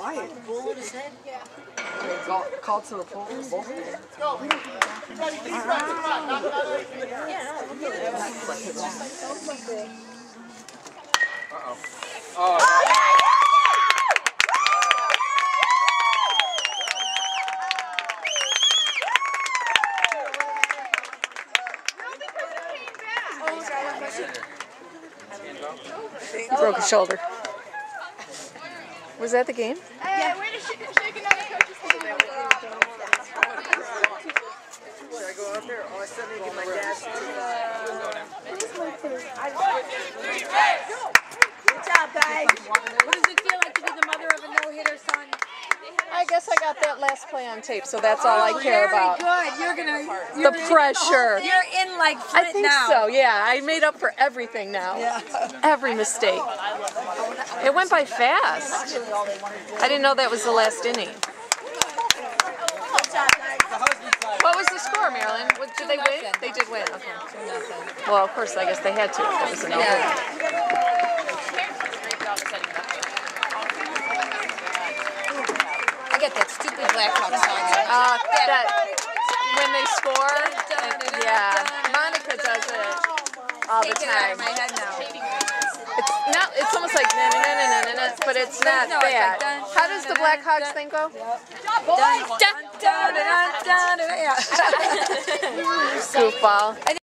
quiet. Bullet his head? Yeah. They called to the pole. Both of them. Uh-oh. Oh. He broke his shoulder. Was that the game? Yeah, we're just shaking out the coach's hand. What, I go out there, all of a sudden they get my dad to Good job, guys. What does it feel like to be the mother of a no-hitter son? I guess I got that last play on tape, so that's all I care about. Very good. You're gonna. The pressure. You're in like I Flint think now. so, yeah. I made up for everything now. Yeah. Every mistake. It went by fast. I didn't know that was the last inning. What was the score, Marilyn? Did they win? They did win. Okay. Well, of course, I guess they had to. It was a no-hitter. I get that stupid Blackhawk song. That when they score, yeah, Monica does it all the Take it out of time. my head now. It's not. It's almost like na na na na na na, but it's not No, it's like that. dun, How does the Blackhawks thing go? Dun, dun, dun, dun, dun, dun, dun, yeah. Goofball.